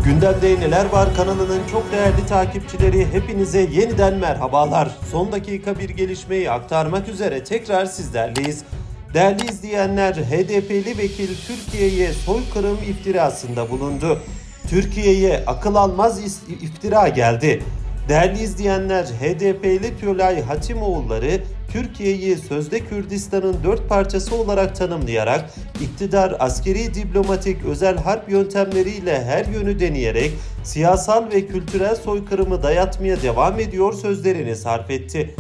Gündemde Neler Var kanalının çok değerli takipçileri, hepinize yeniden merhabalar. Son dakika bir gelişmeyi aktarmak üzere tekrar sizlerleyiz. Değerli izleyenler, HDP'li vekil Türkiye'ye soykırım iftirasında bulundu. Türkiye'ye akıl almaz iftira geldi. Değerli izleyenler, HDP'li Tülay Hatimoğulları Türkiye'yi sözde Kürdistan'ın 4 parçası olarak tanımlayarak iktidar askeri, diplomatik, özel harp yöntemleriyle her yönü deneyerek siyasal ve kültürel soykırımı dayatmaya devam ediyor sözlerini sarf etti.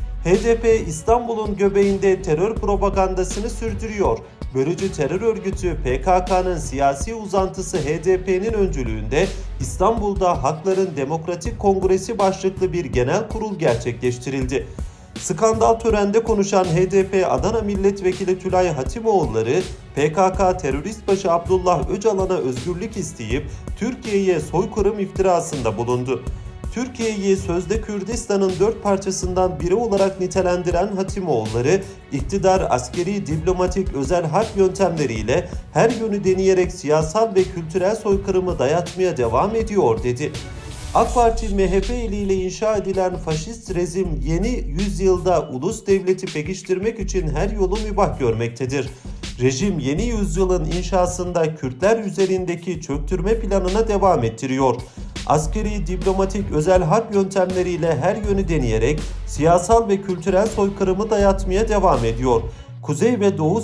HDP İstanbul'un göbeğinde terör propagandasını sürdürüyor. Bölücü terör örgütü PKK'nın siyasi uzantısı HDP'nin öncülüğünde İstanbul'da Hakların Demokratik Kongresi başlıklı bir genel kurul gerçekleştirildi. Skandal törende konuşan HDP Adana Milletvekili Tülay Hatimoğulları, PKK terörist başı Abdullah Öcalan'a özgürlük isteyip Türkiye'ye soykırım iftirasında bulundu. Türkiye'yi sözde Kürdistan'ın 4 parçasından biri olarak nitelendiren Hatimoğulları, iktidar askeri, diplomatik, özel harp yöntemleriyle her yönü deneyerek siyasal ve kültürel soykırımı dayatmaya devam ediyor dedi. AK Parti MHP eliyle inşa edilen faşist rejim yeni yüzyılda ulus devleti pekiştirmek için her yolu mübah görmektedir. Rejim yeni yüzyılın inşasında Kürtler üzerindeki çöktürme planına devam ettiriyor. Askeri, diplomatik, özel harp yöntemleriyle her yönü deneyerek siyasal ve kültürel soykırımı dayatmaya devam ediyor. Kuzey ve Doğu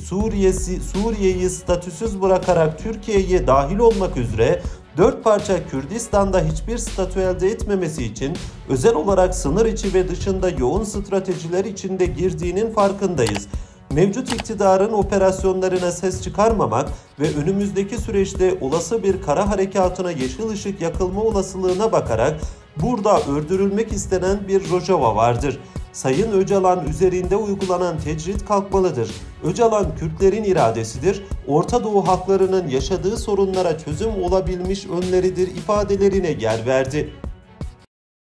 Suriye'yi statüsüz bırakarak Türkiye'ye dahil olmak üzere 4 parça Kürdistan'da hiçbir statü elde etmemesi için özel olarak sınır içi ve dışında yoğun stratejiler içinde girdiğinin farkındayız. Mevcut iktidarın operasyonlarına ses çıkarmamak ve önümüzdeki süreçte olası bir kara harekatına yeşil ışık yakılma olasılığına bakarak burada öldürülmek istenen bir Rojava vardır. Sayın Öcalan üzerinde uygulanan tecrit kalkmalıdır. Öcalan Kürtlerin iradesidir. Orta Doğu halklarının yaşadığı sorunlara çözüm olabilmiş önleridir ifadelerine yer verdi.